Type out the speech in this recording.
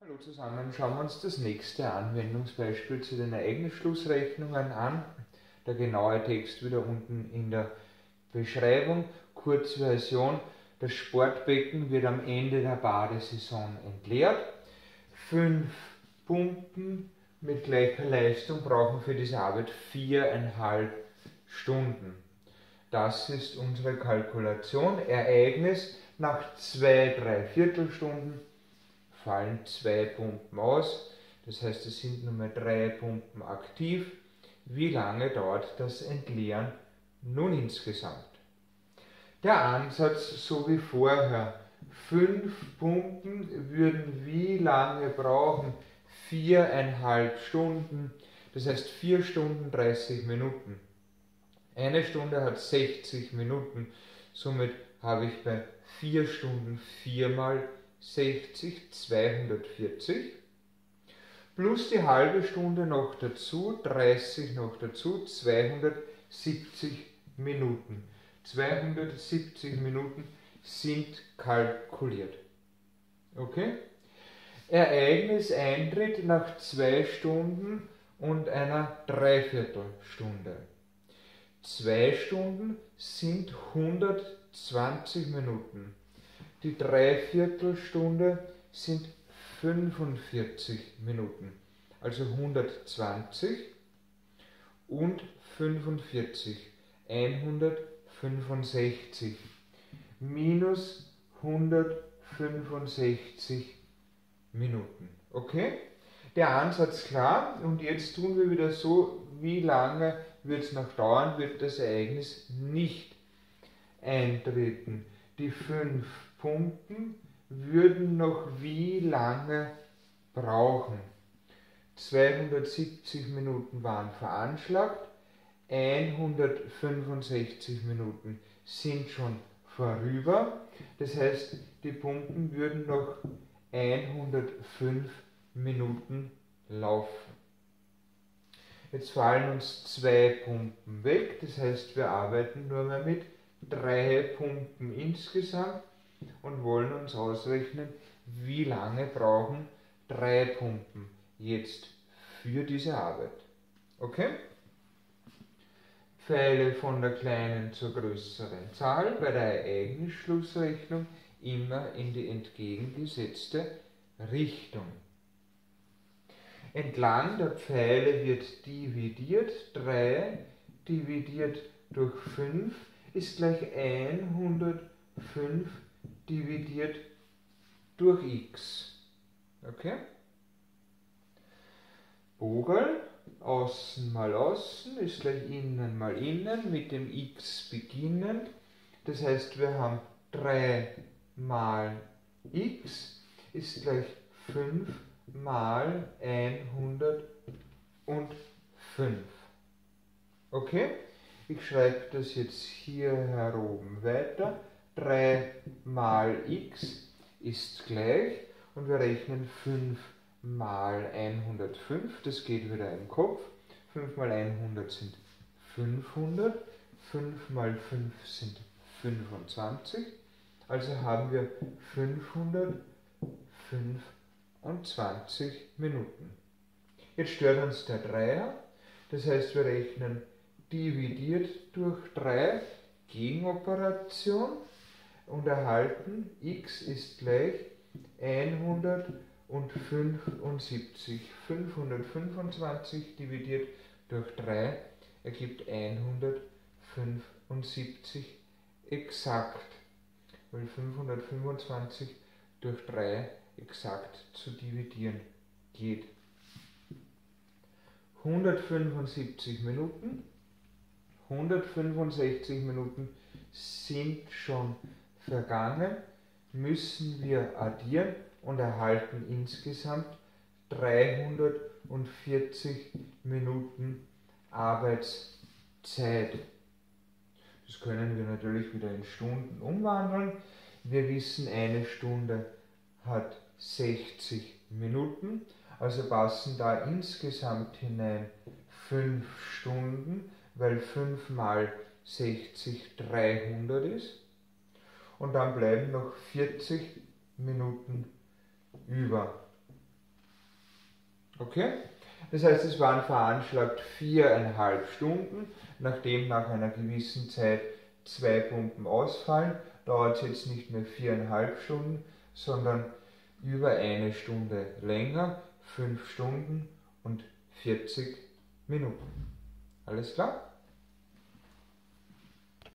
Hallo zusammen, schauen wir uns das nächste Anwendungsbeispiel zu den Ereignisschlussrechnungen an. Der genaue Text wieder unten in der Beschreibung. Kurzversion: Das Sportbecken wird am Ende der Badesaison entleert. 5 Pumpen mit gleicher Leistung brauchen für diese Arbeit 4,5 Stunden. Das ist unsere Kalkulation. Ereignis: Nach 2 Viertelstunden fallen 2 Pumpen aus, das heißt, es sind nur mehr 3 Pumpen aktiv. Wie lange dauert das Entleeren nun insgesamt? Der Ansatz so wie vorher: 5 Pumpen würden wie lange brauchen? 4,5 Stunden, das heißt 4 Stunden 30 Minuten. Eine Stunde hat 60 Minuten, somit habe ich bei 4 Stunden 4 mal 60, 240, plus die halbe Stunde noch dazu, 30 noch dazu, 270 Minuten. 270 Minuten sind kalkuliert. Okay? Ereignis eintritt nach 2 Stunden und einer Dreiviertelstunde. 2 Stunden sind 120 Minuten. Die Dreiviertelstunde sind 45 Minuten. Also 120 und 45. 165 minus 165 Minuten. Okay? Der Ansatz klar. Und jetzt tun wir wieder so, wie lange wird es noch dauern, wird das Ereignis nicht eintreten. Die 5 Pumpen würden noch wie lange brauchen? 270 Minuten waren veranschlagt, 165 Minuten sind schon vorüber. Das heißt, die Pumpen würden noch 105 Minuten laufen. Jetzt fallen uns 2 Pumpen weg, das heißt, wir arbeiten nur mehr mit 3 Pumpen insgesamt und wollen uns ausrechnen, wie lange brauchen 3 Pumpen jetzt für diese Arbeit. Okay? Pfeile von der kleinen zur größeren Zahl, bei der Ereignisschlussrechnung immer in die entgegengesetzte Richtung. Entlang der Pfeile wird dividiert. 3 dividiert durch 5 ist gleich 105 dividiert durch x. Okay? Bogen, außen mal außen, ist gleich innen mal innen, mit dem x beginnend. Das heißt, wir haben 3 mal x ist gleich 5 mal 105. Okay? Ich schreibe das jetzt hier heroben weiter. 3 mal x ist gleich, und wir rechnen 5 mal 105, das geht wieder im Kopf. 5 mal 100 sind 500, 5 mal 5 sind 25, also haben wir 525 Minuten. Jetzt stört uns der Dreier, das heißt, wir rechnen dividiert durch 3, Gegenoperation, und erhalten x ist gleich 175. 525 dividiert durch 3 ergibt 175 exakt, weil 525 durch 3 exakt zu dividieren geht. 165 Minuten, 165 Minuten sind schon vergangen, müssen wir addieren und erhalten insgesamt 340 Minuten Arbeitszeit. Das können wir natürlich wieder in Stunden umwandeln. Wir wissen, eine Stunde hat 60 Minuten, also passen da insgesamt hinein 5 Stunden, weil 5 mal 60 300 ist. Und dann bleiben noch 40 Minuten über. Okay? Das heißt, es waren veranschlagt 4,5 Stunden, nachdem nach einer gewissen Zeit 2 Pumpen ausfallen, dauert es jetzt nicht mehr 4,5 Stunden, sondern über eine Stunde länger, 5 Stunden und 40 Minuten. Alles klar?